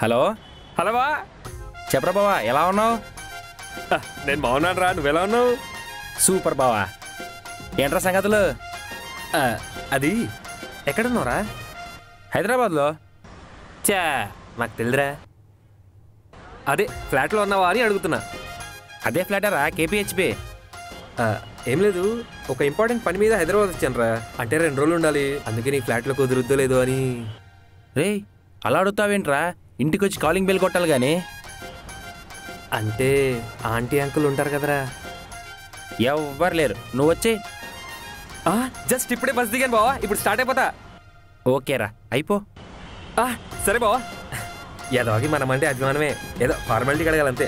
Hello hello బా. చెప్పరా బావా, ఎలా ఉన్నావు? నేను బాగున్నాను రా, నువ్వెలా ఉన్నావు? సూపర్ బావా. ఏంట్రా సంగతులు? అది ఎక్కడున్నావురా? హైదరాబాద్లో. చా, నాకు తెలియదురా. అదే ఫ్లాట్లో ఉన్నావా అని అడుగుతున్నా. అదే ఫ్లాటరా, కేపీహెచ్పి. ఏం లేదు, ఒక ఇంపార్టెంట్ పని మీద హైదరాబాద్ వచ్చాను రా. అంటే 2 రోజులు ఉండాలి, అందుకే నీ ఫ్లాట్లో కుదురుద్దో లేదో అని. రే అలా అడుగుతావేంట్రా? ఇంటికి వచ్చి కాలింగ్ బెల్ కొట్టాలి కానీ. అంటే ఆంటీ అంకుల్ ఉంటారు కదరా. ఎవ్వరు లేరు, నువ్వు వచ్చి. జస్ట్ ఇప్పుడే బస్ దిగాను బావా, ఇప్పుడు స్టార్ట్ అయిపోతా. ఓకేరా, అయిపో. సరే బావా. ఏదోకి మనమంటే అభిమానమే, ఏదో ఫార్మాలిటీ కడగాలంతే.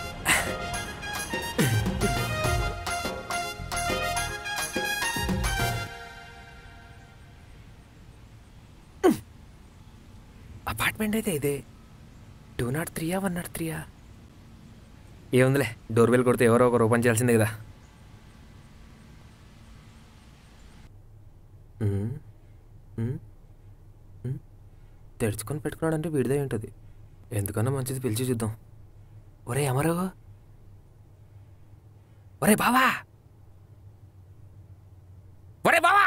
అపార్ట్మెంట్ అయితే ఇదే. 203 103. ఏముందిలే, డోర్ బెల్ కొడితే ఎవరో ఒకరు ఓపెన్ చేయాల్సిందే కదా. తెరుచుకొని పెట్టుకున్నాడంటే వీడిదే ఉంటుంది. ఎందుకన్నా మంచిది, పిలిచి చూద్దాం. ఒరే అమరు, ఒరే బావా, ఒరే బావా.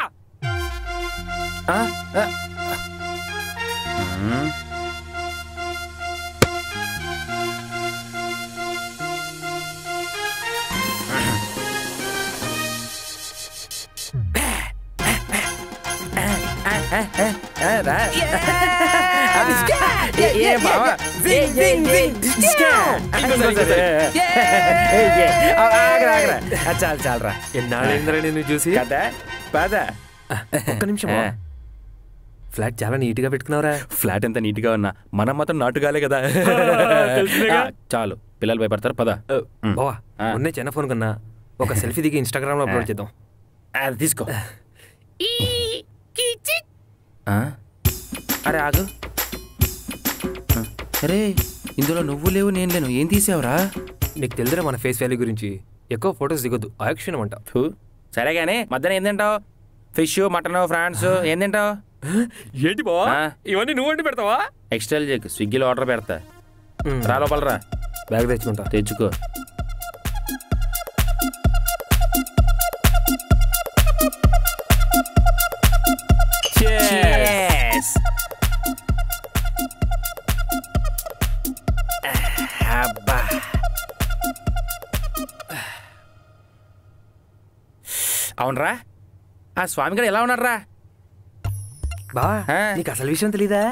చాలరా, ఎన్నాళ్ళైందిరా నేను చూసి. కదా పదా. ఒక్క నిమిషం. ఫ్లాట్ చాలా నీట్గా పెట్టుకున్నావురా. ఫ్లాట్ ఎంత నీట్గా ఉన్నా మనం మాత్రం నాటుగాలే కదా. చాలు, పిల్లలు భయపడతారు. పదా బావా, మొన్నే చిన్న ఫోన్ కన్నా ఒక సెల్ఫీ దిగి ఇన్స్టాగ్రామ్లో అప్లోడ్ చేద్దాం. అది తీసుకో. అరే ఆగు. అరే ఇందులో నువ్వు లేవు, నేను లేను. ఏం తీసావురా? నీకు తెలియదురా మన ఫేస్ వాల్యూ గురించి. ఎక్కువ ఫొటోస్ దిగొద్దు, ఆక్షణం అంట. సరే కానీ మధ్యాహ్నం ఏం తింటావు? ఫిష్, మటన్, ఫ్రాన్స్ ఏం తింటావు? ఏంటి బావా, ఇవన్నీ నువ్వు వండి పెడతావా? ఎక్స్ట్రా చెక్, స్విగ్గీలో ఆర్డర్ పెడతా. రా లోపల రా, బ్యాగ్ తెచ్చుకుంటా. తెచ్చుకో. అవునరా, ఆ స్వామి గారు ఎలా ఉన్నారా? బావా, నీకు అసలు విషయం తెలీదా?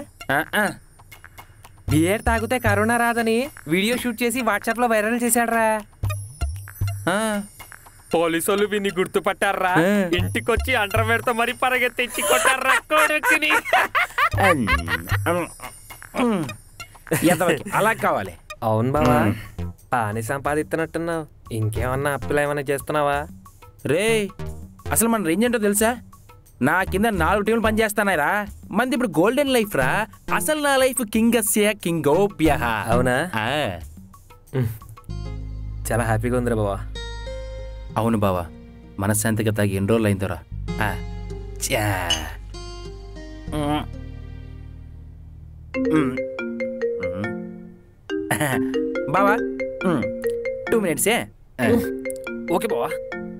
బియర్ తాగితే కరోనా రాదని వీడియో షూట్ చేసి వాట్సాప్ లో వైరల్ చేశాడ్రా. పోలీసు వాళ్ళు విని గుర్తుపట్టారా, ఇంటికొచ్చి అండర్వేర్ తో మరి పరిగెత్తించి కొట్టారా కొడుకుని. అలా కావాలి. అవును బావా, పాని సంపాదిస్తున్నట్టున్నావు. ఇంకేమన్నా అప్పులు ఏమన్నా చేస్తున్నావా? రే అసలు మన రేంజ్ ఏంటో తెలుసా? నా కింద 4 టీంలు పనిచేస్తున్నాయిరా. మంది ఇప్పుడు గోల్డెన్ లైఫ్ రా. అసలు నా లైఫ్ కింగస్య కింగోప్య. అవునా? చాలా హ్యాపీగా ఉందిరా బావా. అవును బావా, మనశ్శాంతిగా తాగి ఎన్ని రోజులు అయిందోరా. బావా 2 minutes. ఓకే బావా.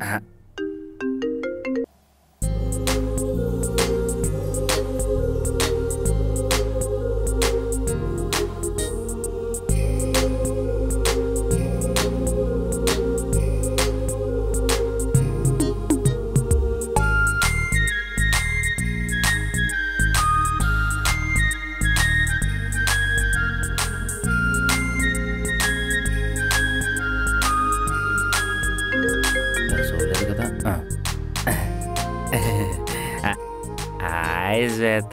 శ్వేత,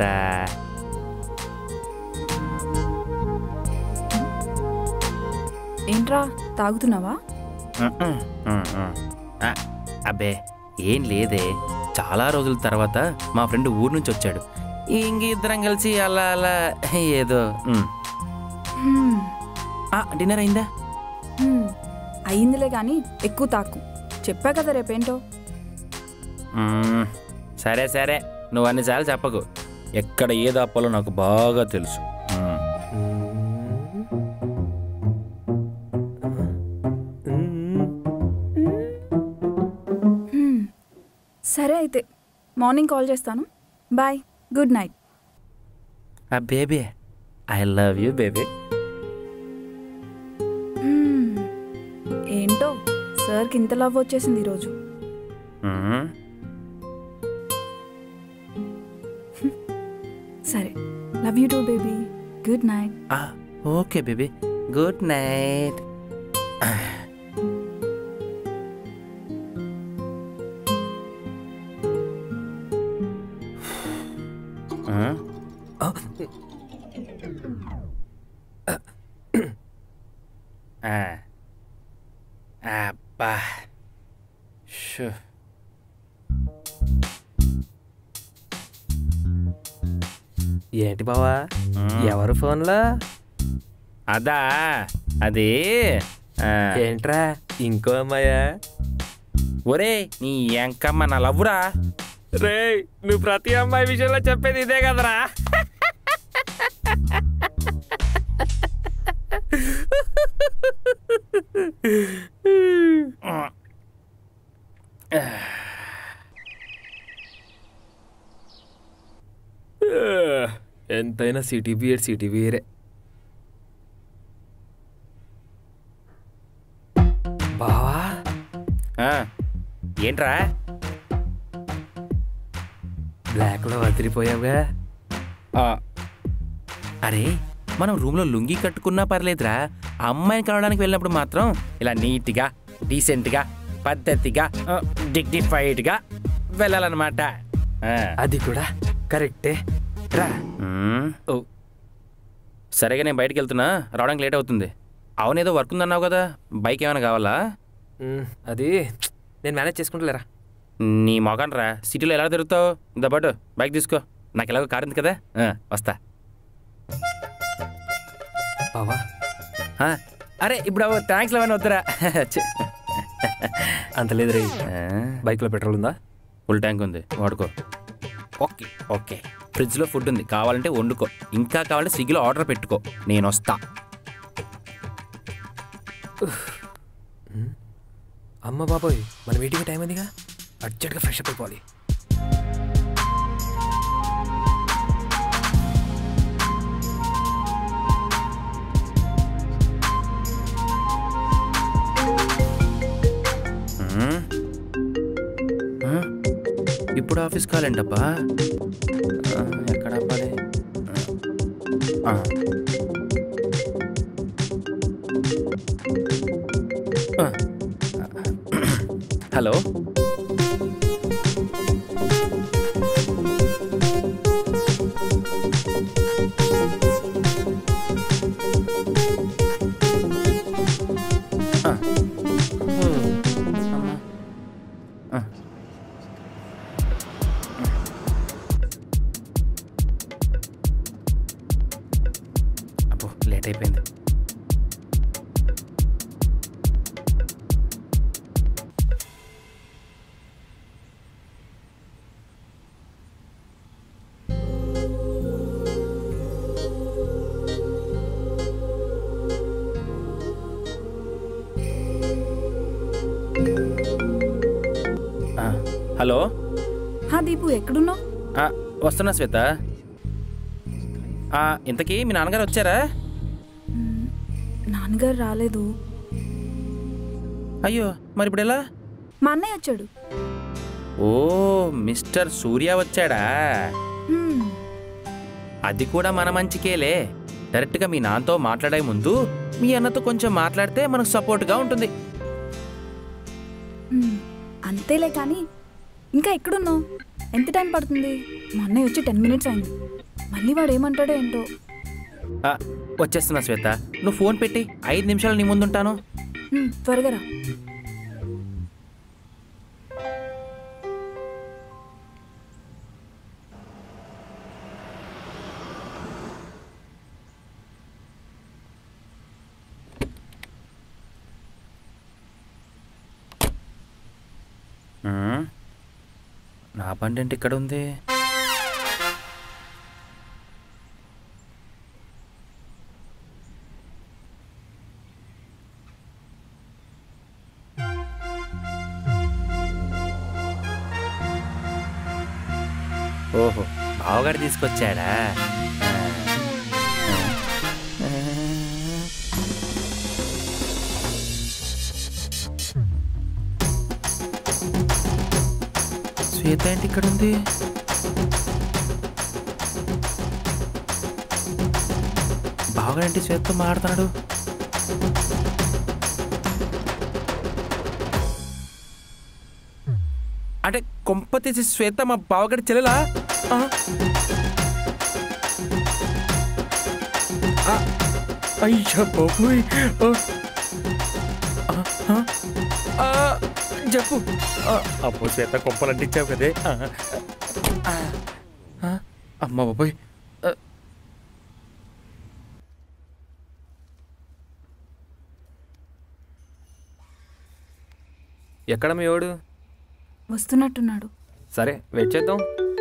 ఏంట్రా తాగుతున్నావా? అబ్బే ఏం లేదే, చాలా రోజుల తర్వాత మా ఫ్రెండ్ ఊరు నుంచి వచ్చాడు. ఇంక ఇద్దరం కలిసి అలా అలా ఏదో. డిన్నర్ అయిందా? అయిందిలే కానీ ఎక్కువ తాకు. చెప్పా కదా రేపేంటో. సరే సరే, నువ్వు అన్నిసార్లు చెప్పకు. ఎక్కడ ఏది ఆపాలో నాకు బాగా తెలుసు. సరే అయితే మార్నింగ్ కాల్ చేస్తాను. Bye, good night. Baby I love you baby. ఏంటో సార్కి ఇంత లవ్ వచ్చేసింది ఈరోజు. సరే, love you too baby. Good night. Okay baby, good night. అబ్బా షూ. ఏంటి బావా, ఎవరు ఫోన్లో? అదా, అది ఏంట్రా, ఇంకో అమ్మాయా? ఒరే నీ ఎంకమ్మ నా లవ్వురా. రే, నువ్వు ప్రతి అమ్మాయి విషయంలో చెప్పేది ఇదే కదరా. ఎంతైనా సిటీ బియరే. బావా ఏంట్రా బ్లాక్లో వదిలిపోయావుగా? అరే మనం రూమ్లో లుంగి కట్టుకున్నా పర్లేదురా, అమ్మాయిని కలవడానికి వెళ్ళినప్పుడు మాత్రం ఇలా నీట్గా డీసెంట్గా పద్ధతిగా డిగ్నిఫైడ్గా వెళ్ళాలన్నమాట. అది కూడా కరెక్టే రా. ఓ సరేగా, నేను బయటకు వెళ్తున్నా, రావడానికి లేట్ అవుతుంది. అవునేదో వర్క్ ఉందన్నావు కదా, బైక్ ఏమైనా కావాలా? అది నేను మేనేజ్ చేసుకుంటలేరా. నీ మొగాన్ రా, సిటీలో ఎలా తిరుగుతావు? ఇంతపాటు బైక్ తీసుకో, నాకు ఎలాగో కారు ఉంది కదా. వస్తా. బావా అరే ఇప్పుడు థ్యాంక్స్ లేవని వద్దురా. అంత లేదు రే. బైక్లో పెట్రోల్ ఉందా? ఫుల్ ట్యాంక్ ఉంది, వాడుకో. ఓకే ఓకే, ఫ్రిడ్జ్లో ఫుడ్ ఉంది, కావాలంటే వండుకో, ఇంకా కావాలంటే స్విగ్గీలో ఆర్డర్ పెట్టుకో, నేను వస్తా. అమ్మ బాబోయ్, మన మీటింగ్ టైం అయిందిగా, అర్జెంట్గా ఫ్రెష్ అప్ అయిపోవాలి. ఇప్పుడు ఆఫీస్ కాలేంటప్పా, ఎక్కడ అవ్వాలి? హలో, అబ్బో లేట్ అయిపోయింది. హలో, దీపు ఎక్కడున్నావు? వస్తున్నా శ్వేత. ఇంతకీ మీ నాన్నగారు వచ్చారా? నాన్నగారు రాలేదు. అయ్యో, మరి ఇప్పుడు ఎలా? మా అన్నయ్య వచ్చాడు. ఓ, మిస్టర్ సూర్య వచ్చాడా? అది కూడా మన మంచికేలే. డైరెక్ట్గా మీ నాన్నతో మాట్లాడే ముందు మీ అన్నతో కొంచెం మాట్లాడితే మనకు సపోర్ట్గా ఉంటుంది. అంతేలే, కానీ ఇంకా ఎక్కడున్నావు? ఎంత టైం పడుతుంది? మా అన్నయ్య వచ్చి 10 minutes అయింది. మళ్ళీ వాడు ఏమంటాడో ఏంటో. వచ్చేస్తున్నా శ్వేత, నువ్వు ఫోన్ పెట్టి 5 నిమిషాలు నీ ముందుంటాను. త్వరగా రా. నా బండి ఏంటి ఇక్కడ ఉంది? ఓహో బావగారు తీసుకొచ్చాడా? శ్వేత ఏంటి ఇక్కడ ఉంది? బావగారేంటి శ్వేతతో మాట్లాడుతున్నాడు? అంటే కొంప తీసి శ్వేత మా బావగారి చెల్లెలా? అయ్యా బాబోయ్, చెప్పు. అబ్బో శ్వేత కొంపలు అంటించావు కదే. అమ్మ బాబోయ్. ఎక్కడ మీ వాడు? వస్తున్నట్టున్నాడు. సరే వెయిట్ చేద్దాం.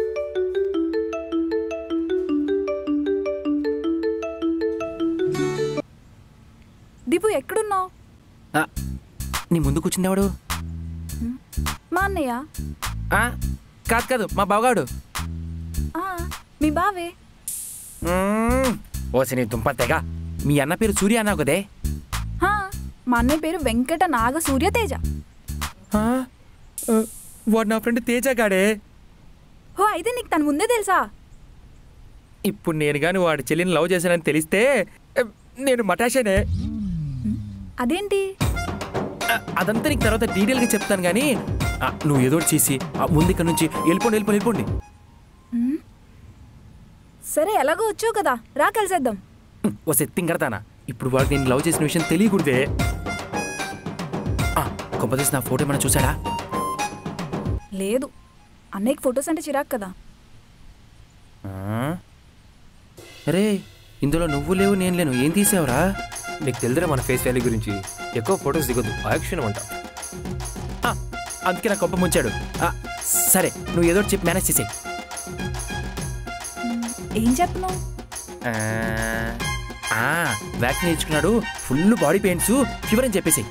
దీపు ఎక్కడున్నావు? నీ ముందు కూర్చుందేవాడు? మా అన్నయ్య. కాదు కాదు, మా బావగాడు. మీ బావే. ఓసి నీ దుంపతేగా. మీ అన్న పేరు సూర్య అన్నావు కదే? మా అన్నయ్య పేరు వెంకట నాగ సూర్య తేజ. వాడు నా ఫ్రెండ్ తేజ గాడే. అయితే నీకు తన ముందే తెలుసా? ఇప్పుడు నేను కానీ వాడి చెల్లిని లవ్ చేశానని తెలిస్తే నేను మటాషేనే. అదేంటి? అదంతా నీకు తర్వాత డీటెయిల్గా చెప్తాను కానీ నువ్వు ఏదో చేసి ముందు ఇక్కడ నుంచి వెళ్ళిపోండి. సరే ఎలాగో వచ్చావు కదా, రా కలిసేద్దాం. ఓ సెత్తింగ్ కడతానా? ఇప్పుడు వాడికి నేను లవ్ చేసిన విషయం తెలియకూడదే. కొంపదీసి నా ఫోటో ఏమైనా చూసాడా? లేదు, అన్నయ్యకి ఫొటోస్ అంటే చిరాకు కదా. అరే ఇందులో నువ్వు లేవు నేను లేను, ఏం తీసావురా? నీకు తెలియదురా మన ఫేస్ వాల్యూ గురించి. ఎక్కువ ఫొటోస్ దిగొద్దు, యాక్షన్ అంట. అందుకే నా కొంప ముంచాడు. సరే నువ్వు ఏదో చెప్పి మేనేజ్ చేసేయి. ఏం చెప్తున్నావు? వ్యాక్సిన్ ఇచ్చుకున్నాడు, ఫుల్ బాడీ పెయిన్స్, ఫీవర్ అని చెప్పేసి.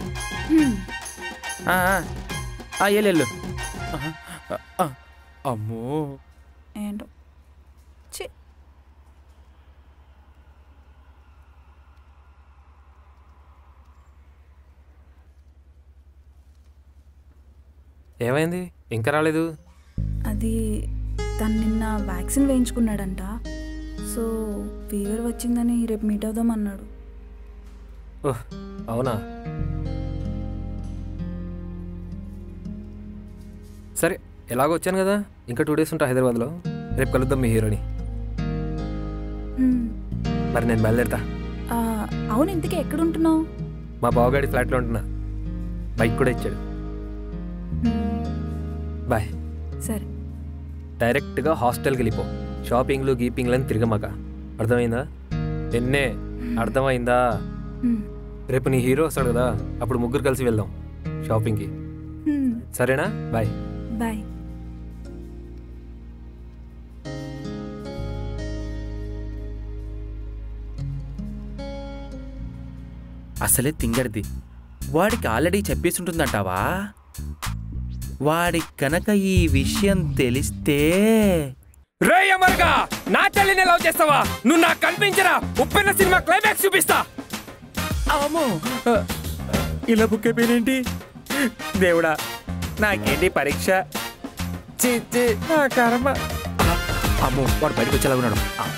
వెళ్ళు. అమ్మో ఏంటో. ఏమైంది? ఇంకా రాలేదు? అది తను నిన్న వ్యాక్సిన్ వేయించుకున్నాడంట. సో ఫీవర్ వచ్చిందని రేపు మీట్ అవుదాం అన్నాడు. ఓహ్ అవునా? సరే ఎలాగో వచ్చాను కదా, ఇంకా 2 days ఉంటా హైదరాబాద్లో. రేపు కలుద్దాం మీ హీరోని. మరి నేను బయలుదేరుతా. అవును, ఇంతకీ ఎక్కడుంటున్నావు? మా బావగాడి ఫ్లాట్లో ఉంటున్నా. బైక్ కూడా ఇచ్చాడు. బాయ్. సరే. డైరెక్ట్గా హాస్టల్కి వెళ్ళిపో. షాపింగ్లు గీపింగ్లు అని తిరగమాక, అర్థమైందా? నిన్నే, అర్థమైందా? రేపు నీ హీరో వస్తాడు కదా, అప్పుడు ముగ్గురు కలిసి వెళ్దాం షాపింగ్కి. సరేనా? బాయ్. బాయ్. అసలే తింగడిది. వాడికి ఆల్రెడీ చెప్పేసి ఉంటుందంటావా? వాడికి కనుక ఈ విషయం తెలిస్తే. రేయమర్గా నా చెల్లిని లవ్ చేస్తావా? నువ్వు నాకు కనిపించరా? ఉప్పెన్న సినిమా క్లైమాక్స్ చూపిస్తా. అమ్మో, ఇలా బుక్ అయిపోయినేంటి? దేవుడా, నాకేంటి పరీక్ష? నా కర్మ. అమ్మో, వాడు బయటకు వచ్చేలా ఉన్నాడు.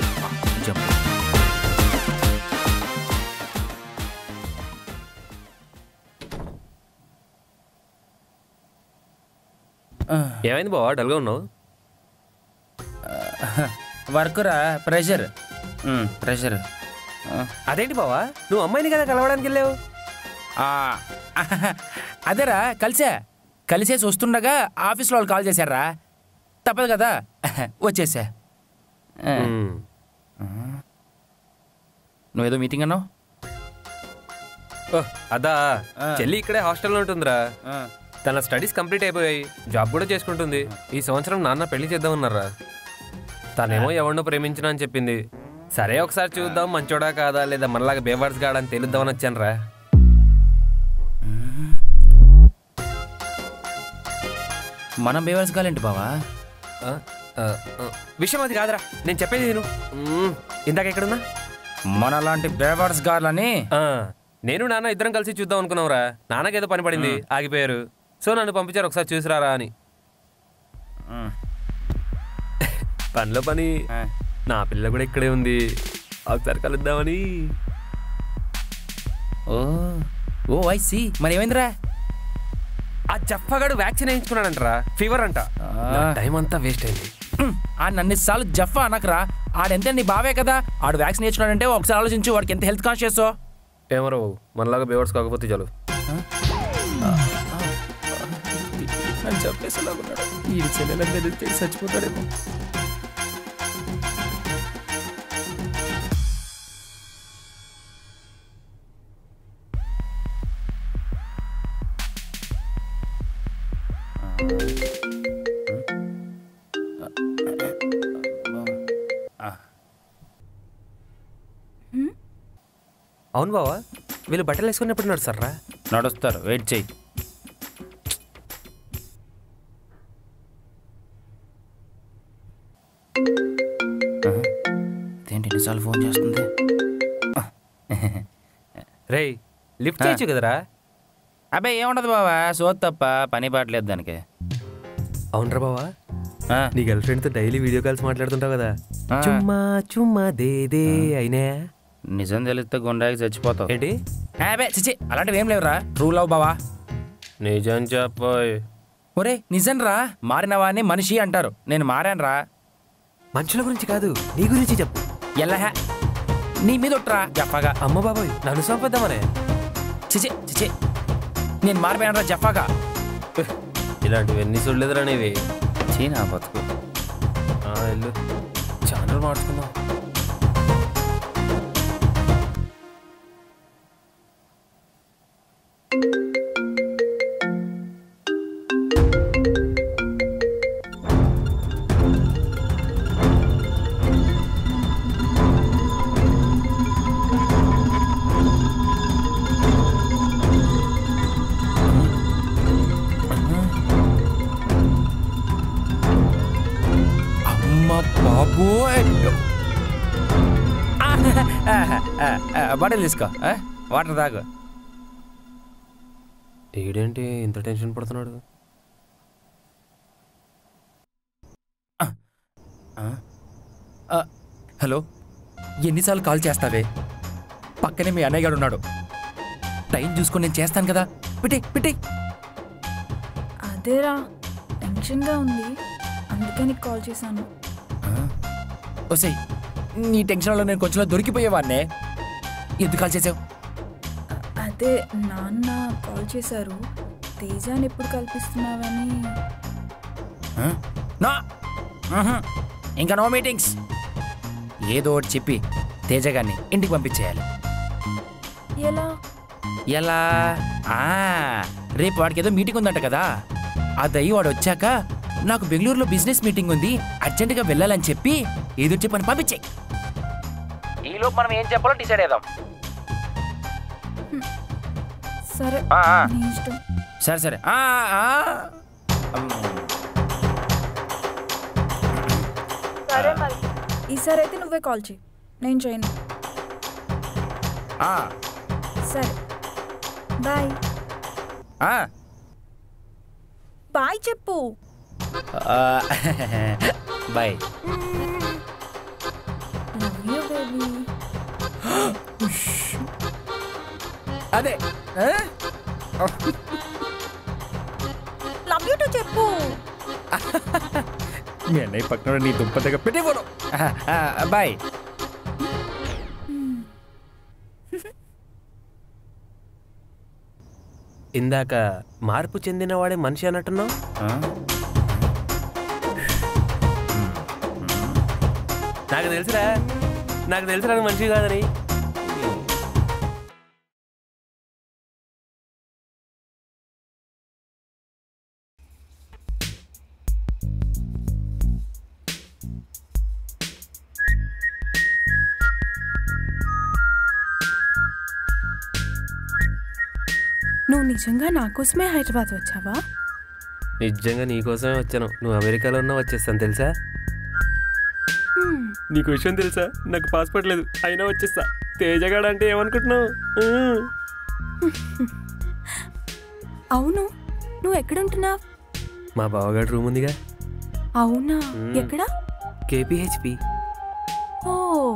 ఏమైంది బావా, డల్గా ఉన్నావు? వర్కురా, ప్రెషర్. అదేంటి బావా, నువ్వు అమ్మాయిని కదా కలవడానికి వెళ్ళావు? అదేరా, కలిసేసి వస్తుండగా ఆఫీస్లో వాళ్ళు కాల్ చేశారా, తప్పదు కదా వచ్చేసా. నువ్వేదో మీటింగ్ అన్నావు? అదా, చెల్లి ఇక్కడే హాస్టల్లో ఉంటుందిరా. తన స్టడీస్ కంప్లీట్ అయిపోయాయి, జాబ్ కూడా చేసుకుంటుంది. ఈ సంవత్సరం నాన్న పెళ్లి చేద్దామన్నారా. తనేమో ఎవరినో ప్రేమించినా అని చెప్పింది. సరే ఒకసారి చూద్దాం, మంచోడా కాదా, లేదా మనలాగా బేవర్స్ కాడని తెలుద్దామని వచ్చాను రా. మనం బేవర్స్ కాలేంటి బావా? విషయం అది కాదురా, నేను చెప్పేది నేను ఇందాక ఎక్కడున్నా మనలాంటి బేవర్స్ గార్లని నేను నాన్న ఇద్దరం కలిసి చూద్దాం అనుకున్నావురా. నాన్నకేదో పని పడింది, ఆగిపోయారు. సో నన్ను పంపించారు ఒకసారి చూసిరారా అని. పనిలో పని నా పిల్ల కూడా ఇక్కడే ఉంది, ఒకసారి కలుద్దామని. Oh I see. మరి ఏమైందిరా? ఆ జఫ్ఫగాడు వ్యాక్సిన్ వేయించుకున్నాడంటరా, ఫీవర్ అంట. టైం అంతా వేస్ట్ అయింది. నన్నిసార్లు జఫ్ఫా అనకరా. ఆడెంత నీ బావే కదా, ఆడు వ్యాక్సిన్ వేయించుకున్నాడంటే ఒకసారి ఆలోచించు వాడికి ఎంత హెల్త్ కాన్షియస్. ఏమరా బాబు, మనలాగా బేవర్స్ కాకపోతే చాలు. చెప్పేసేలాగున్నాడు. ఈ చెల్లెలని తెలిస్తే చచ్చిపోతాడేమో. అవును బావా, వీళ్ళు బట్టలు వేసుకున్నప్పుడు నడుస్తారా? నడుస్తారు, వెయిట్ చెయ్యి. ఏంటి ఎన్నిసార్లు ఫోన్ చేస్తుంది? రే లిఫ్ట్ చేయొచ్చు కదరా. అబ్బాయి ఏముండదు బావా, సోత్ తప్ప పని పాటలేదు దానికి. అవునరా బావా, నీ గర్ల్ ఫ్రెండ్తో డైలీ వీడియో కాల్స్ మాట్లాడుతుంటావు కదా, చుమ్మా చుమ్మా దే దే అయినా? నిజం తెలిస్తే గుండాకి చచ్చిపోతావు. ఏంటి? చిచి అలాంటివి ఏం లేవురా. ట్రూ లవ్ బావా. నిజం చెప్పోయ్. ఒరే నిజం రా, మారిన వాడిని మనిషి అంటారు. నేను మారాను రా. మనుషుల గురించి కాదు, నీ గురించి చెప్పు. ఎల్లహ నీ మీద ఒట్రా జఫాగా. అమ్మ బాబాయ్, నన్ను సంపద్దామనే. చిచి చిచి నేను మారిపోయాను రా జఫాగా. ఇలాంటివి ఎన్ని చూడలేదురా నీవి. చీనా బతుకు. వెళ్ళు, ఛానల్ మార్చుకుందాం. బాటిల్ తీసుకో, వాటర్ తాగు. ఈడేంటి ఇంత టెన్షన్ పడుతున్నాడు? హలో, ఎన్నిసార్లు కాల్ చేస్తావే? పక్కనే మీ అన్నయ్య గారు ఉన్నాడు. టైం చూసుకొని నేను చేస్తాను కదా. పెట్టే. అదేరా, టెన్షన్గా ఉంది, అందుకే నీకు కాల్ చేశాను. ఓసే, నీ టెన్షన్లో నేను కొంచెంలో దొరికిపోయేవాడినే. ఎందుకు కాల్ చేసావు? అదే నాన్న కాల్ చేశారు, తేజాని ఎప్పుడు కల్పిస్తున్నావని. ఇంకా నో మీటింగ్స్. ఏదో ఒకటి చెప్పి తేజ గారిని ఇంటికి పంపించేయాలి. ఎలా? రేపు వాడికి ఏదో మీటింగ్ ఉందంట కదా, అదయ్యి వాడు వచ్చాక నాకు బెంగళూరులో బిజినెస్ మీటింగ్ ఉంది, అర్జెంటుగా వెళ్ళాలని చెప్పి ఏదో చెప్పని పంపించేయి. ఈలోపు మనం ఏం చెప్పాలో డిసైడ్ చేద్దాం. సరే, సరే. సరే మరి ఈసారి అయితే నువ్వే కాల్ చేయి, నేను చేయను. సరే బాయ్. బాయ్ చెప్పు. బాయ్. Love you baby. అదే లవ్ యూ టు చెప్పు. మీ అన్నయ్య పక్కన నీ దుంప దగ్గర పెట్టేవాడు. బాయ్. ఇందాక మార్పు చెందినవాడే మనిషి అన్నట్టున్నావు. నాకు తెలుసురా మనిషి కాదని. నువ్వు నిజంగా నా కోసమే హైదరాబాద్ వచ్చావా? నిజంగా నీకోసమే వచ్చాను. నువ్వు అమెరికాలో ఉన్నా వచ్చేస్తాను తెలుసా? నీకు విషయం తెలుసా? నాకు పాస్పోర్ట్ లేదు, అయినా వచ్చేస్తా. తేజగాడు అంటే ఏమనుకుంటున్నావు? అవును, నువ్వు ఎక్కడుంటున్నావు? మా బావగాడు రూమ్ ఉందిగా. అవునా, ఎక్కడ? కేపీహెచ్పి. ఓ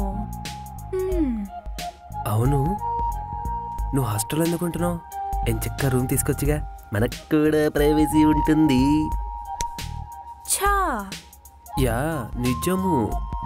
అవును, నువ్వు హాస్టల్ ఎందుకుంటున్నావు? ఎంచక్క రూమ్ తీసుకొచ్చిగా, మనకు కూడా ప్రైవసీ ఉంటుంది. ఛా, యా నిజము.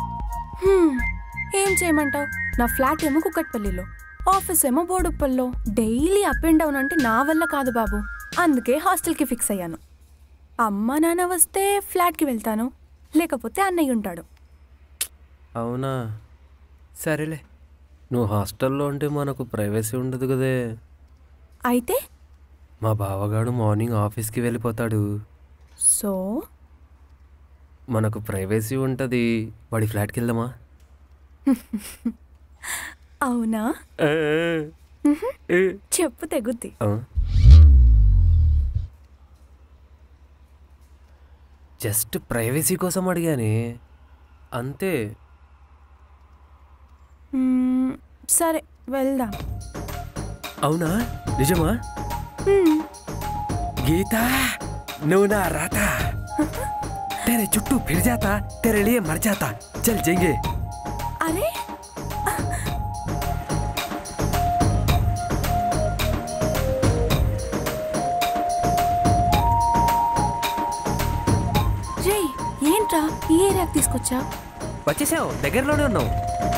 ఏం చేయమంటావు? నా ఫ్లాట్ ఏమో కుక్కట్పల్లిలో, ఆఫీస్ ఏమో బోడుప్పల్లో. డైలీ అప్ అండ్ డౌన్ అంటే నా వల్ల కాదు బాబు. అందుకే హాస్టల్కి ఫిక్స్ అయ్యాను. అమ్మ నాన్న వస్తే ఫ్లాట్కి వెళ్తాను, లేకపోతే అన్నయ్య ఉంటాడు. అవునా, సరేలే. నువ్వు హాస్టల్లో ఉంటే మనకు ప్రైవసీ ఉండదు కదే. అయితే మా బావగాడు మార్నింగ్ ఆఫీస్కి వెళ్ళిపోతాడు. సో మనకు ప్రైవసీ ఉంటుంది. వాడి ఫ్లాట్కి వెళ్దామా? అవునా, చెప్పు తెగుద్ది. జస్ట్ ప్రైవసీ కోసం అడిగానే, అంతే. సరే వెళ్దాం. అవునా, నిజమా? గీతా, నువ్వు నా రాత. तेरे चुट्टू फिर जाता, तेरे लिए मर जाता, चल जाएंगे. अरे రే, ఏంట్రా ఈ ఏరియాకి తీసుకొచ్చా? వచ్చేసావు, దగ్గరలోనే ఉన్నావు.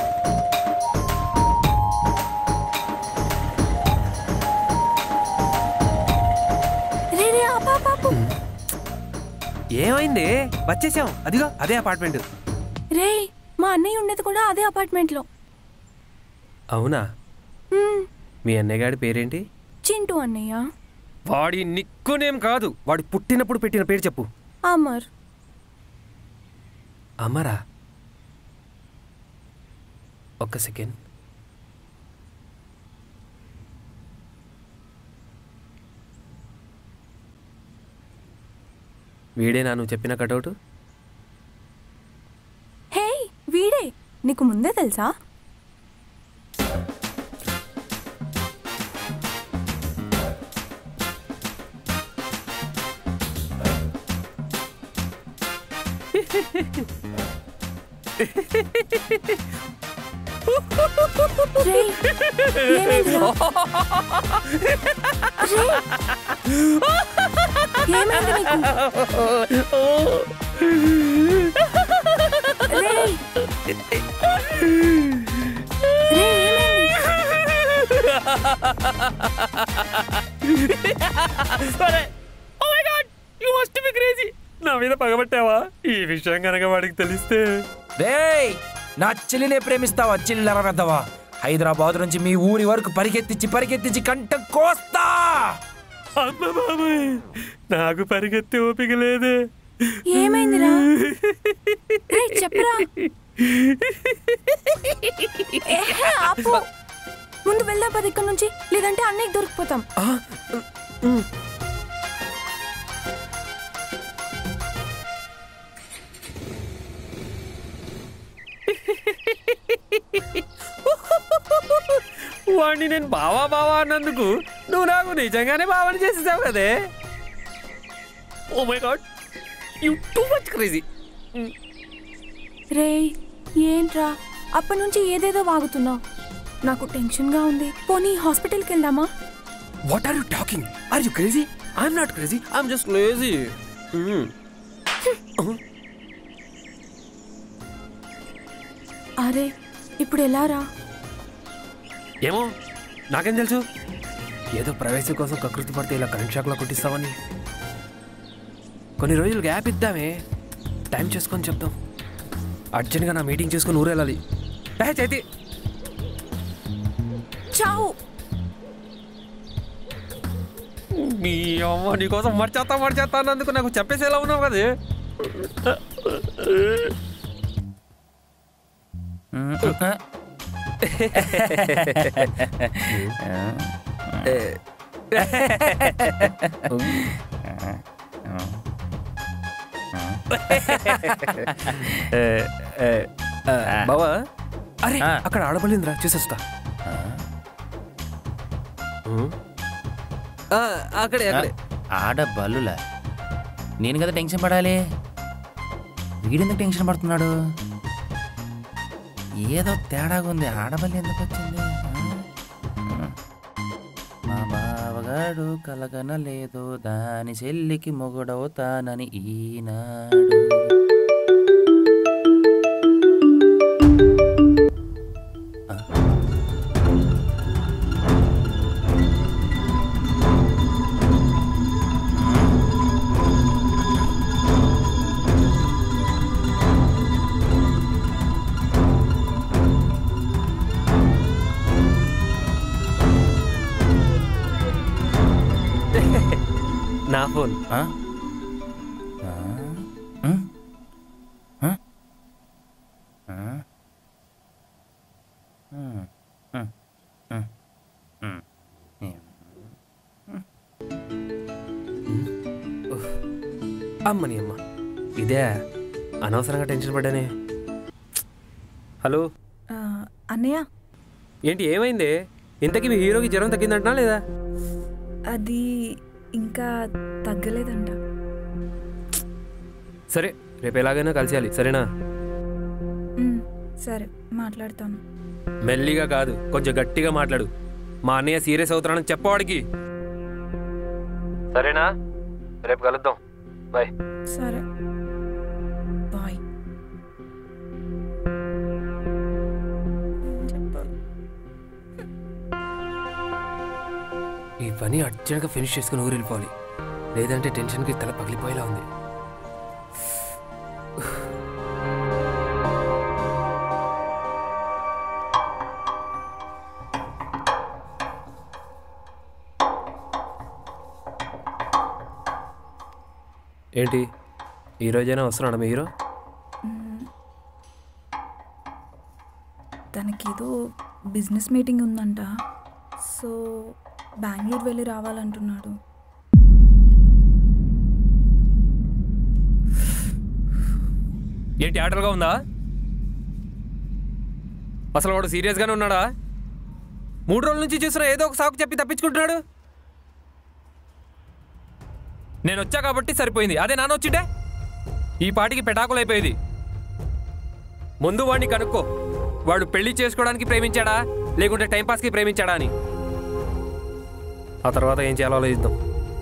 రే రే, ఆపు. ఏమైంది? వచ్చేసాం, అదిగో అదే అపార్ట్మెంట్. రే, మా అన్నయ్య ఉండేది కూడా అదే అపార్ట్మెంట్లో. అవునా? మీ అన్నయ్య గారి పేరేంటి? చింటూ అన్నయ్య. వాడి నిక్కునేం కాదు, వాడు పుట్టినప్పుడు పెట్టిన పేరు చెప్పు. అమర్. అమరా? ఒక్క సెకండ్. వీడేనా నువ్వు చెప్పిన కటౌట్? హే, వీడే. నీకు ముందే తెలుసా? రే, ఏమైందిరా? రే, ఏమైంది నీకు? రే, రే, ఏమైంది? నా మీద పగబట్టావా? ఈ విషయం కనుక వాడికి తెలిస్తే. రేయ్, నా చెల్లినే ప్రేమిస్తావా చిల్లర పెద్దవా? హైదరాబాద్ నుంచి మీ ఊరి వరకు పరిగెత్తించి కంట కోస్తా. అమ్మ బాబాయ్, నాకు పరిగెత్తి ఓపిక లేదే. ఏమైందిరా? రే, చెప్పరా. ఆపు, ముందు వెళ్దాపా ఇక్కడ నుంచి, లేదంటే అన్నయ్యకి దొరికిపోతాం. వాడిని నేను బావా అన్నందుకు నువ్వు నాకు నిజంగానే బావని చేసేసావు కదే. Oh my god, you too much crazy. రే, ఏంట్రా అప్పటి నుంచి ఏదేదో వాగుతున్నావు? నాకు టెన్షన్గా ఉంది. పోనీ హాస్పిటల్కి వెళ్దామా? What are you talking? Are you crazy? I'm not crazy, I'm just lazy. అరే, ఇప్పుడు ఎలా రా? ఏమో, నాకేం తెలుసు. ఏదో ప్రైవసీ కోసం కకృతి పడితే ఇలా కరెంట్ షాక్లో కొట్టిస్తామని. కొన్ని రోజులు గ్యాప్ ఇద్దామే, టైం చేసుకొని చెప్తాం. అర్జెంట్గా నా మీటింగ్ చేసుకొని ఊరు వెళ్ళాలి. చైతి చావు. మీ అమ్మ నీకోసం మర్చేస్తా అన్నందుకు నాకు చెప్పేసేలా ఉన్నావు కదా. బావా అరే అక్కడ ఆడబడిందిరా చూసేస్తా. అక్కడే అక్కడే ఆడబల్లులా? నేను కదా టెన్షన్ పడాలి, వీడెందుకు టెన్షన్ పడుతున్నాడు? ఏదో తేడాగా ఉంది. ఆడబల్లి ఎందుకు వచ్చింది? మా బావగాడు కలగనలేదు దాని చెల్లికి మొగుడవుతానని ఈనాడు. నా ఫోన్. అమ్మని అమ్మ, ఇదే అనవసరంగా టెన్షన్ పడ్డానే. హలో అన్నయ్య, ఏంటి ఏమైంది? ఇంతకీ మీ హీరోకి జ్వరం తగ్గిందంటున్నా లేదా? అది ఇంకా తగ్గలేదంట. సరే, రేపు ఎలాగైనా కలిసేయాలి, సరేనా? సరే, మాట్లాడతాను. మెల్లిగా కాదు, కొంచెం గట్టిగా మాట్లాడు. మా అన్నయ్య సీరియస్ అవుతున్నాడని చెప్పవాడికి, సరేనా? రేపు కలుద్దాం. బాయ్. సరే, బాయ్. ఈ పని అర్జెంట్గా ఫినిష్ చేసుకుని ఊరు వెళ్ళిపోవాలి, లేదంటే టెన్షన్కి తల పగిలిపోయేలా ఉంది. ఏంటి ఈరోజైనా వస్తున్నాడా మీ హీరో? తనకేదో బిజినెస్ మీటింగ్ ఉందంట, సో బెంగళూరు వెళ్ళి రావాలంటున్నాడు. ఏంటి ఆటలుగా ఉందా? అసలు వాడు సీరియస్గానే ఉన్నాడా? 3 రోజుల నుంచి చూసినా ఏదో ఒక సాకు చెప్పి తప్పించుకుంటున్నాడు. నేను వచ్చా కాబట్టి సరిపోయింది, అదే నాన్న వచ్చిండే ఈ పాటికి పెటాకులు అయిపోయేది. ముందు వాడిని కనుక్కో, వాడు పెళ్లి చేసుకోవడానికి ప్రేమించాడా లేకుంటే టైంపాస్కి ప్రేమించాడా అని. ఆ తర్వాత ఏం చేయాలో ఆలోచిద్దాం.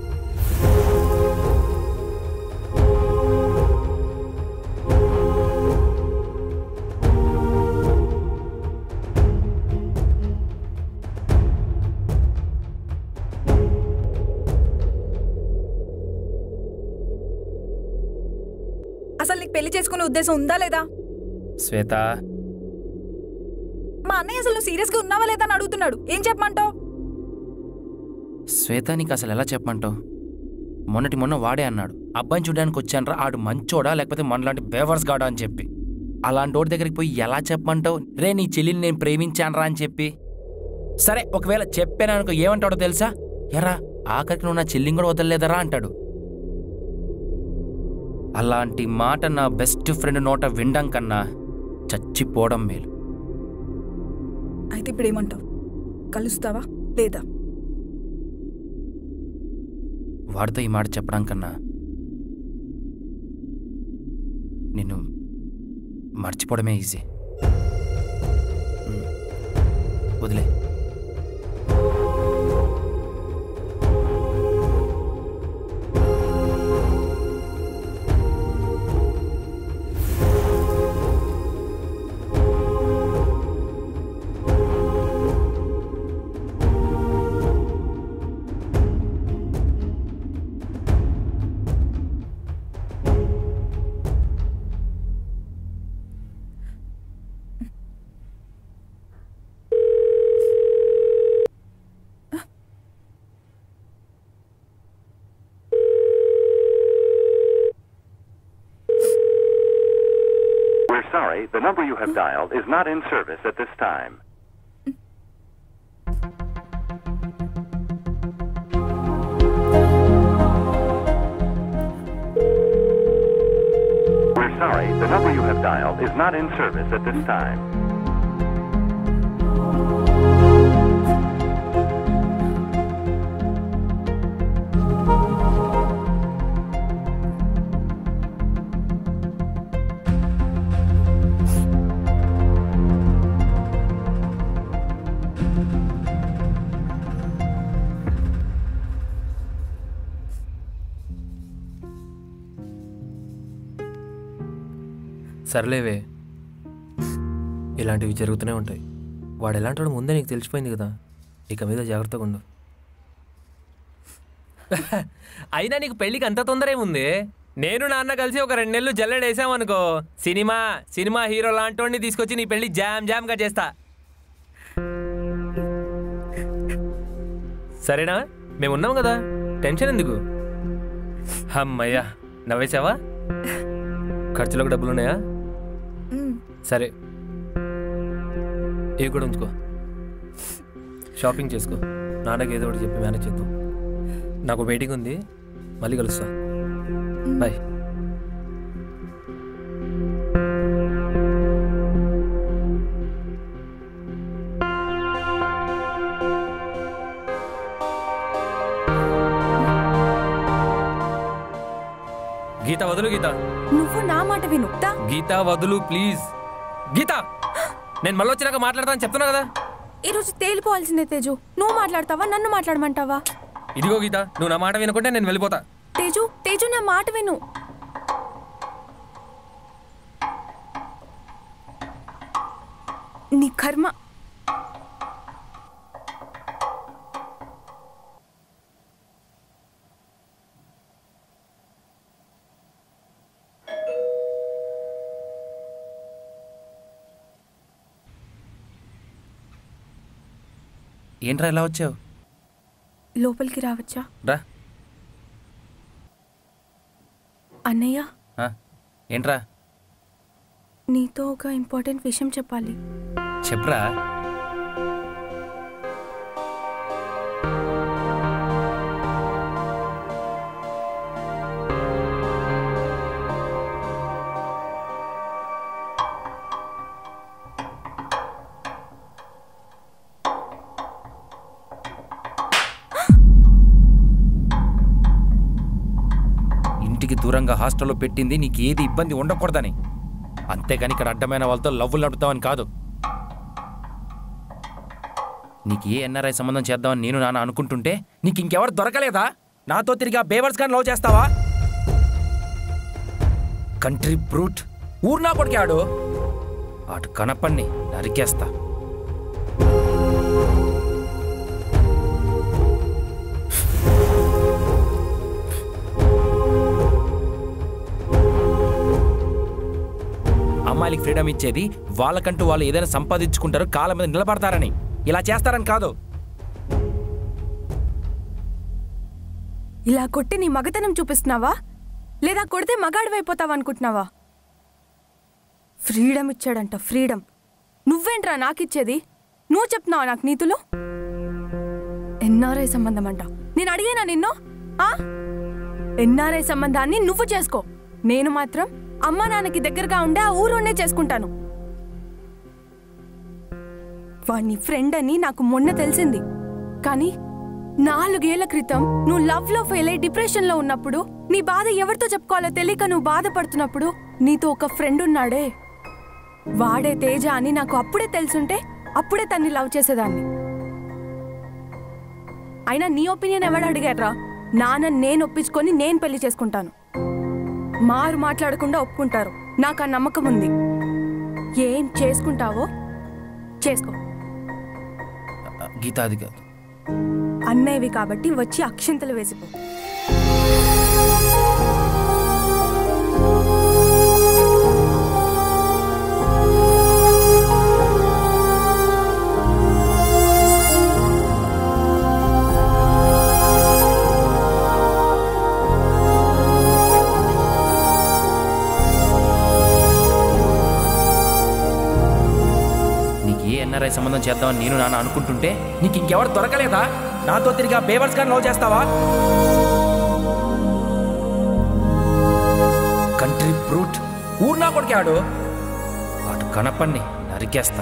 అసలు నీకు పెళ్లి చేసుకునే ఉద్దేశం ఉందా లేదా? శ్వేత, మా అన్నయ్య అసలు సీరియస్గా ఉన్నావా లేదా అని అడుగుతున్నాడు. ఏం చెప్పమంటావు? శ్వేత, నీకు అసలు ఎలా చెప్పమంటావు? మొన్న వాడే అన్నాడు, అబ్బాయిని చూడడానికి వచ్చానరా, ఆడు మంచోడా లేకపోతే మనలాంటి బేవర్స్ గాడా అని చెప్పి. అలాంటి వాడి దగ్గరికి పోయి ఎలా చెప్పమంటావు? రే, నీ చెల్లిని నేను ప్రేమించానరా అని చెప్పి. సరే, ఒకవేళ చెప్పాననుకో ఏమంటాడో తెలుసా? ఎరా, ఆఖరికి నువ్వు నా చెల్లిని కూడా వదలలేదరా అంటాడు. అలాంటి మాట నా బెస్ట్ ఫ్రెండ్ నోట వినడం కన్నా చచ్చిపోవడం మేలు. అయితే ఇప్పుడు ఏమంటావు? కలుస్తావా లేదా? వాడితో ఈ మాట చెప్పడం కన్నా నిన్ను మర్చిపోవడమే ఈజీ. వదిలే. Sorry, the number you have dialed is not in service at this time. sorry, the number you have dialed is not in service at this time. సర్లేవే, ఇలాంటివి జరుగుతూనే ఉంటాయి. వాడు ఎలాంటి వాడు ముందే నీకు తెలిసిపోయింది కదా, ఇక మీద జాగ్రత్తగా ఉండు. అయినా నీకు పెళ్ళికి అంత తొందర ఏముంది? నేను నాన్న కలిసి ఒక 2 నెలలు జల్లెడేసామనుకో, సినిమా హీరో లాంటి వాడిని తీసుకొచ్చి నీ పెళ్ళి జామ్గా చేస్తా. సరేనా? మేము ఉన్నాం కదా, టెన్షన్ ఎందుకు? అమ్మయ్యా, నవ్వేసావా? ఖర్చులకు డబ్బులు ఉన్నాయా? సరే, ఇవి కూడా ఉంచుకో, షాపింగ్ చేసుకో. నాన్నకి ఏదో ఒకటి చెప్పి మేనేజ్ చేద్దాం. నాకు వెయిటింగ్ ఉంది, మళ్ళీ కలుస్తా. బాయ్. గీత వదులు, గీత నువ్వు నా మాట విను. గీత వదులు ప్లీజ్. గీత, నేను మళ్ళీ వచ్చినాక మాట్లాడతాను చెప్తున్నా కదా. ఈరోజు తేలిపోవాల్సిందే తేజు. నువ్వు మాట్లాడతావా, నన్ను మాట్లాడమంటావా? ఇదిగో గీత, నువ్వు నా మాట వినుకుంటే నేను వెళ్ళిపోతా. తేజు నా మాట విను. నీ కర్మ. ఏంట్రా ఎలా వచ్చావు? లోపలికి రావచ్చా? రా. అన్నయ్య, ఏంట్రా? నీతో ఒక ఇంపార్టెంట్ విషయం చెప్పాలి. చెప్పరా. ఇంటికి దూరంగా హాస్టల్లో పెట్టింది నీకు ఏది ఇబ్బంది ఉండకూడదని, అంతేగాని ఇక్కడ అడ్డమైన వాళ్ళతో లవ్వులు నడుపుతామని కాదు. నీకు ఏ ఎన్ఆర్ఐ సంబంధం చేద్దామని నేను నాన్న అనుకుంటుంటే నీకు ఇంకెవరు దొరకలేదా? నాతో తిరిగి బేవర్స్ గాని లవ్ చేస్తావా? కంట్రీ బ్రూట్, ఊర్నా కొడికాడు. అటు కనపన్ని నరికేస్తా. అమ్మాయిలకి ఫ్రీడమ్ ఇచ్చేది వాళ్ళకంటూ వాళ్ళు ఏదైనా సంపాదించుకుంటారు, కాళ్ళ మీద నిలబడతారని. ఇలా చేస్తారని కాదు. ఇలా కొట్టి నీ మగతనం చూపిస్తున్నావా, లేదా కొడితే మగాడివైపోతావా అనుకుంటున్నావా? ఫ్రీడమ్ ఇచ్చాడంట, ఫ్రీడమ్. నువ్వేంట్రా నాకిచ్చేది? నువ్వు చెప్తున్నావా నాకు నీతులు? ఎన్ఆర్ఐ సంబంధం అంట. నేను అడిగానా నిన్ను? ఎన్ఆర్ఐ సంబంధాన్ని నువ్వు చేసుకో, నేను మాత్రం అమ్మా నాన్నకి దగ్గరగా ఉండే ఆ ఊరునే చేసుకుంటాను. వాణ్ణి ఫ్రెండ్ అని నాకు మొన్న తెలిసింది, కానీ 4 ఏళ్ల క్రితం నువ్వు లవ్ లో ఫెయిల్ అయ్యి డిప్రెషన్ లో ఉన్నప్పుడు, నీ బాధ ఎవరితో చెప్పుకోవాలో తెలియక నువ్వు బాధపడుతున్నప్పుడు నీతో ఒక ఫ్రెండ్ ఉన్నాడే, వాడే తేజ అని నాకు అప్పుడే తెలుసుంటే అప్పుడే తన్ని లవ్ చేసేదాన్ని. అయినా నీ ఒపీనియన్ ఎవడు అడిగాడ్రా? నాన్న నేను ఒప్పించుకొని నేను పెళ్లి చేసుకుంటాను. మారు మాట్లాడకుండా ఒప్పుకుంటారు, నాకు ఆ నమ్మకం ఉంది. ఏం చేసుకుంటావో చేసుకో. గీత, అది కాదు. అన్నయ్యవి కాబట్టి వచ్చి అక్షింతలు వేసిపో. ఎన్ఆర్ఐ సంబంధం చేద్దామని నేను నాన్న అనుకుంటుంటే నీకు ఇంకెవరు దొరకలేదా? నాతో తిరిగి బేవర్స్ గాని లవ్ చేస్తావా? కంట్రీ బ్రూట్, ఊరు నా కొడుకు ఆడు అటు కనపన్ని నరికేస్తా.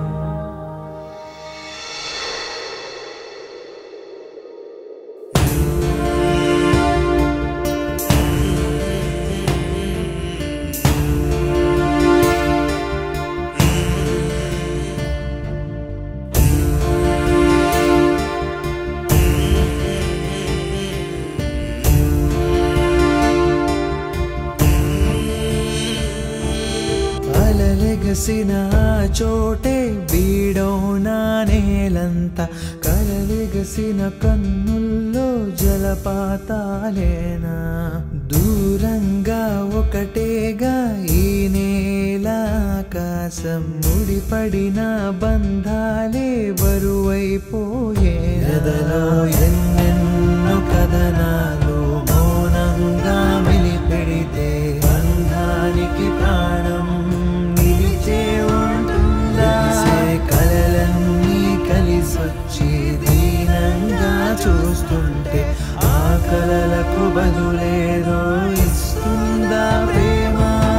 అలలెగసిన చోటే బీడౌనా నేలంతా కలలెగసిన కన్నుల్లో జలపాతాలేనా దూరంగా ఒకటేగా ఈ నేల ఆకాశం ముడిపడిన బంధాలే బరువైపోయే ఎదలో ఎన్నెన్నో కథనాలు మౌనంగా మిలిపెడితే బంధానికి ప్రాణం నిలిచే ఉంటుందా కలలన్నీ కలిసొచ్చి దీనంగా చూస్తుంటే ఆ కలలకు బదులేదో ఇస్తుందా ప్రేమ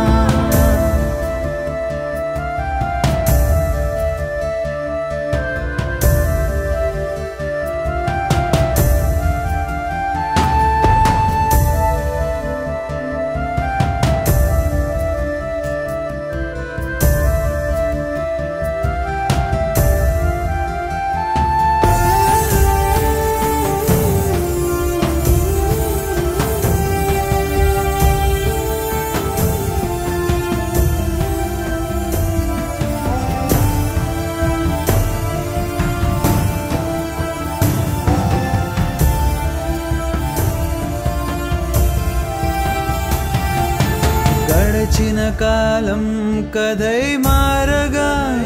గడిచిన కాలం కథై మారగా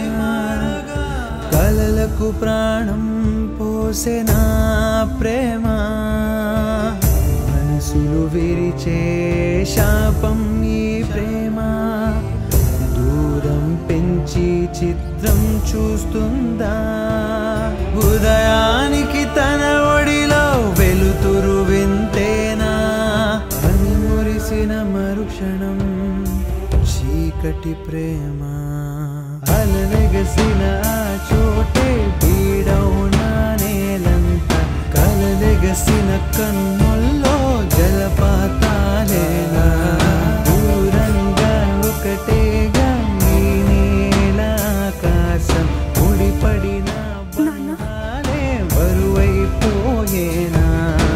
కలలకు ప్రాణం పోసెనా ప్రేమ మనసులు విరిచే శాపం ఈ ప్రేమ దూరం పెంచి చిత్రం చూస్తుందా ఉదయానికి తన ఒడిలో వెలుతురు వింతేనా అని మురిసిన మరుక్షణం చీకటి ప్రేమ అలలెగసిన చోటే బీడౌనా నేలంతా కలలెగసిన కన్నుల్లో జలపాతాలేనా దూరంగా ఒకటేగా ఈ నేల ఆకాశం ముడిపడిన బంధాలే బరువైపోయేనా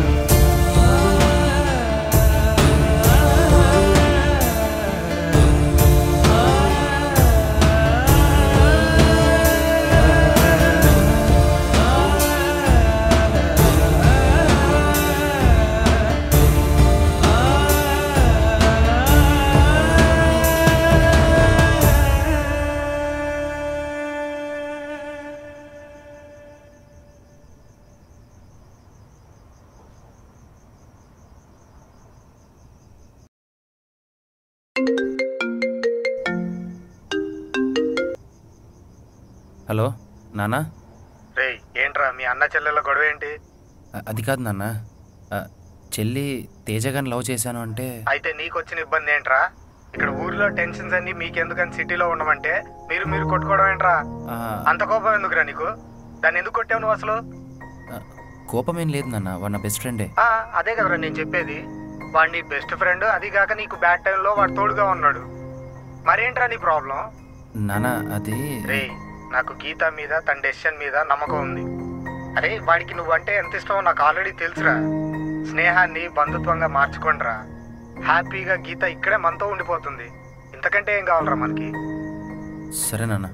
హలో నాన్న. రే ఏంట్రా మీ అన్న చెల్లెల గొడవ ఏంటి? అది కాదు నాన్న, చెల్లి తేజగాని లవ్ చేశాను అంటే. అయితే నీకు వచ్చిన ఇబ్బంది ఏంట్రా? ఇక్కడ ఊర్లో టెన్షన్స్ అన్ని మీకెందుకని సిటీలో ఉండమంటే మీరు కొట్టుకోవడం ఏంట్రా? అంత కోపం ఎందుకురా నీకు? దాన్ని ఎందుకు కొట్టావు నువ్వు అసలు? కోపం ఏం లేదు నాన్న, వాడు నా బెస్ట్ ఫ్రెండే. అదే కదరా నేను చెప్పేది. వాడు నీ బెస్ట్ ఫ్రెండ్, అది కాక నీకు బ్యాడ్ టైంలో వాడు తోడుగా ఉన్నాడు. మరేంట్రా నీ ప్రాబ్లం? నాన్న అది రే నాకు గీత మీద తన డెసిషన్ మీద నమ్మకం ఉంది. అరే వాడికి నువ్వంటే ఎంత ఇష్టమో నాకు ఆల్రెడీ తెలుసురా. స్నేహాన్ని బంధుత్వంగా మార్చుకోండిరా. హ్యాపీగా గీత ఇక్కడే మనతో ఉండిపోతుంది. ఇంతకంటే ఏం కావాలరా మనకి? సరే నాన్న.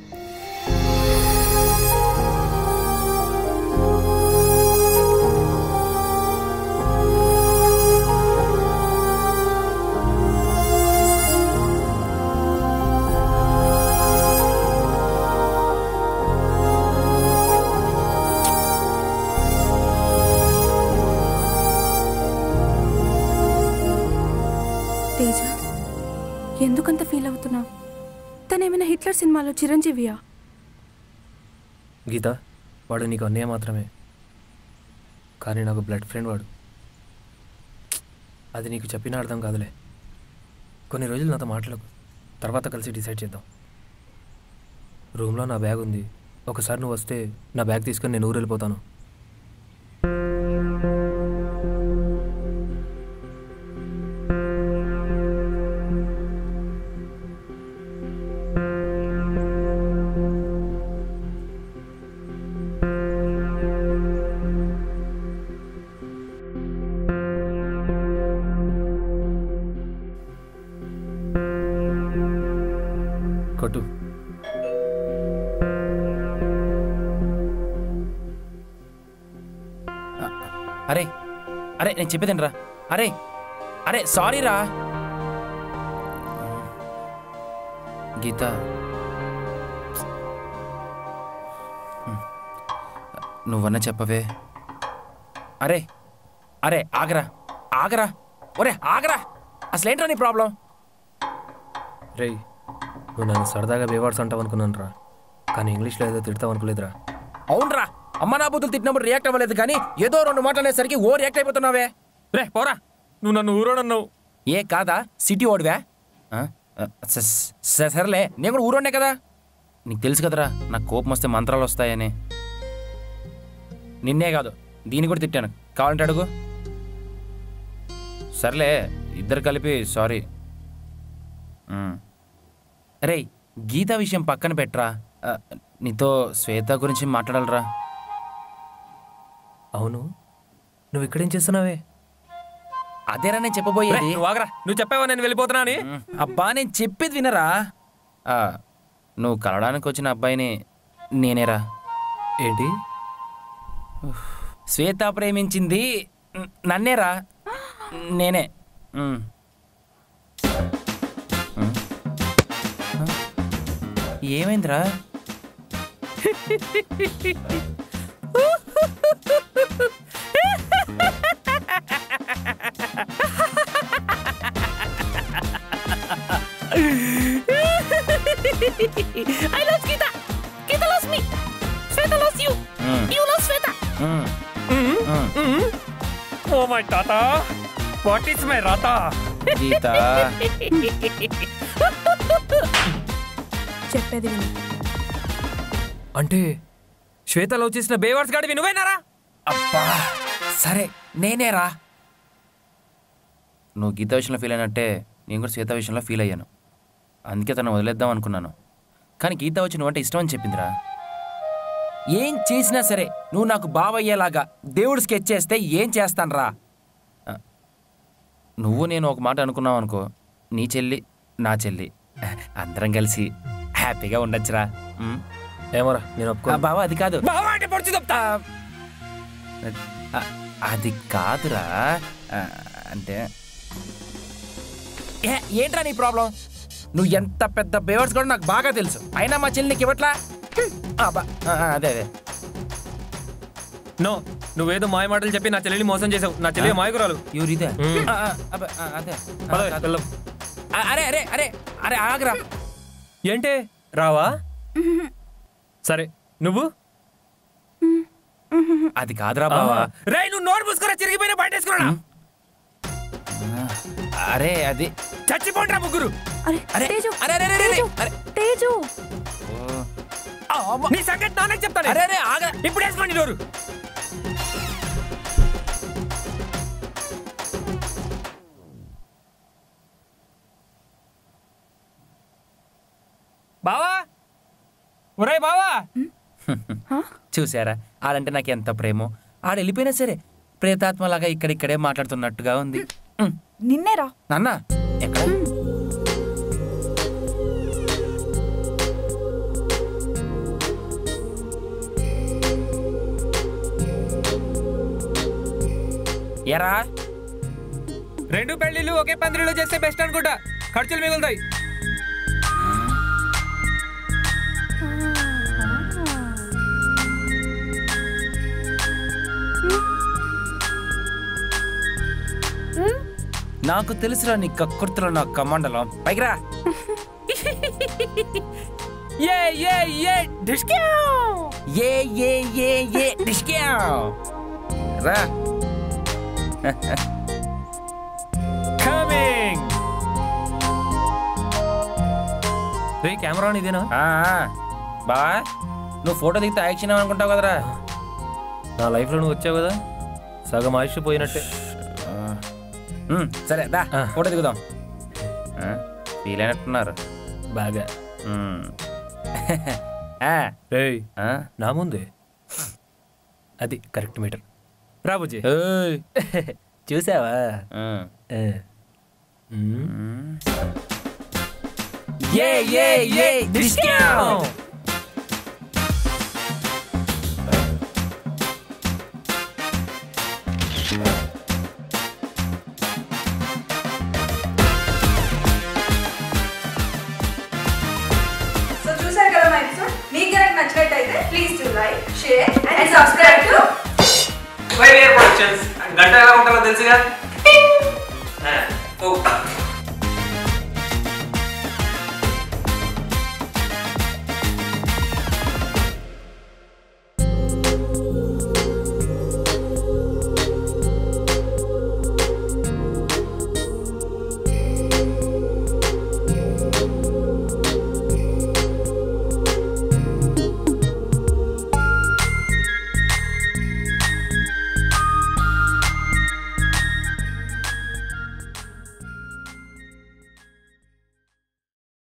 తేజ, ఎందుకంత ఫీల్ అవుతున్నావు? తనేమైనా హిట్లర్ సినిమాలో చిరంజీవియా? గీత, వాడు నీకు అన్నయ్య మాత్రమే, కానీ నాకు బ్లడ్ ఫ్రెండ్ వాడు. అది నీకు చెప్పిన అర్థం కాదులే. కొన్ని రోజులు నాతో మాట్లాడకు, తర్వాత కలిసి డిసైడ్ చేద్దాం. రూమ్లో నా బ్యాగ్ ఉంది, ఒకసారి నువ్వు వస్తే నా బ్యాగ్ తీసుకొని నేను ఊరు వెళ్ళిపోతాను. కొట్టు. అరే అరే నేను చెప్పేదండి రా. అరే అరే సారీ రా. గీత నువ్వన్నా చెప్పవే. అరే అరే ఆగరా ఆగరా, ఒరే ఆగరా, అసలేంట్రా నీ ప్రాబ్లం? రేయ్, నువ్వు నన్ను సరదాగా బేవాడ్స్ అంటావు అనుకున్నాను రా, కానీ ఇంగ్లీష్లో ఏదో తిడతావు అనుకోలేదురా. అవునరా, అమ్మ నా బుద్ధులు తిట్టినప్పుడు రియాక్ట్ అవ్వలేదు, కానీ ఏదో 2 మాటలు అనేసరికి ఓ రియాక్ట్ అయిపోతున్నావే. రే పోరా, నువ్వు నన్ను ఊరోడన్నావు. ఏ కాదా సిటీ ఓడివా? సరేలే, నేను కూడా ఊరోనే కదా. నీకు తెలుసు కదరా నాకు కోపం వస్తే మంత్రాలు వస్తాయని. నిన్నే కాదు దీన్ని కూడా తిట్టాను, కావాలంటే అడుగు. సర్లే ఇద్దరు కలిపి సారీ. రే గీత విషయం పక్కన పెట్టరా, నీతో శ్వేత గురించి మాట్లాడాలరా. అవును, నువ్వు ఇక్కడేం చేస్తున్నావే? అదేరా నేను చెప్పబోయేది. నువ్వు చెప్పావా నేను వెళ్ళిపోతున్నా అని? అబ్బా నేను చెప్పేది వినరా. నువ్వు కలవడానికి వచ్చిన అబ్బాయిని నేనేరా. ఏంటి? శ్వేత ప్రేమించింది నన్నేరా, నేనే. ఏమైందిరా? I love Geeta. Geeta loves me. Sweta loves you. You love Sweta. Oh my tata. What is my rata? గీత చెప్పేది విను. అంటే శ్వేతలో చేసిన బేవర్స్ గాడివి నువ్వేనారా? అబ్బా సరే నేనేరా. నువ్వు గీత విషయంలో ఫీల్ అయినట్టే నేను కూడా శ్వేత విషయంలో ఫీల్ అయ్యాను. అందుకే తను వదిలేద్దాం అనుకున్నాను, కానీ గీత వచ్చి నువ్వంటే ఇష్టం అని చెప్పిందిరా. ఏం చేసినా సరే నువ్వు నాకు బావయ్యేలాగా దేవుడు స్కెచ్ చేస్తే ఏం చేస్తానురా. నువ్వు నేను ఒక మాట అనుకున్నావు అనుకో, నీ చెల్లి నా చెల్లి అందరం కలిసి హ్యాపీగా ఉండొచ్చురా. ఏమోరా నేను ఒప్పుకో. బావా అది కాదు, బావా అంటే పొడిచి చెప్తా. అది కాదురా. అంటే ఏంట్రా నీ ప్రాబ్లం? నువ్వు ఎంత పెద్ద బేవర్స్ కూడా నాకు బాగా తెలుసు, అయినా మా చెల్లి నీకు ఇవ్వట్లా. అదే అదే నో, నువ్వేదో మాయ మాటలు చెప్పి నా చెల్లిని మోసం చేసావు. నా చెల్లి మాయకురాలు. ఎవరిదే? అదే అరే అరే అరే అరే ఆగరా. ఏంటే రావా? సరే నువ్వు? అది కాదురా బావా. రే నువ్వు నోరు మూసుకురా, చిరిగిపోయిన బయట వేసుకురా. అరే అది చచ్చిపోండిరా ముగ్గురు. అరే అరే తేజు, అరే అరే తేజు, అరే తేజు. నీ సంగతి నాన్నకి చెప్తాను. అరే అరే ఆగరా, ఇప్పుడు వేసుకోండి నోరు. బావా, ఒరే బావా. చూసారా ఆడంటే నాకు ఎంత ప్రేమో. ఆడు వెళ్ళిపోయినా సరే ప్రేతాత్మలాగా ఇక్కడిక్కడే మాట్లాడుతున్నట్టుగా ఉంది. నిన్నేరా. నాన్న ఎక్కడ? ఎరా 2 పెళ్లిళ్ళు ఒకే పందిరిలో చేస్తే బెస్ట్ అనుకుంటా, ఖర్చులు మిగులుతాయి. నాకు తెలుసురా నీ కక్కుర్తులో నా కమండలం. పైకిరా. ఏ ఏ ఏ డిస్కౌంట్. ఏ ఏ ఏ ఏ డిస్కౌంట్ రా. కమింగ్. రే కెమెరా ఇదేనా? బా నువ్వు ఫోటో దిగితే యాక్షన్ అనుకుంటావు కదరా. నా లైఫ్లో నువ్వు వచ్చావు కదా, సగం ఆయుష్ పోయినట్టే. సరే దా ఫోటో దిగుదాం. ఫీల్ అయినట్టున్నారు బాగా. రేయ్ నా ముందే అది కరెక్ట్ మీటర్. రాబుజీ చూసావా? డిస్కౌంట్. చూసారు కదా మా ఎపిసోడ్. మీకు కనుక నచ్చినట్టయితే please do like, share and subscribe to productions. గంట ఎలా ఉంటుందో తెలుసుగా.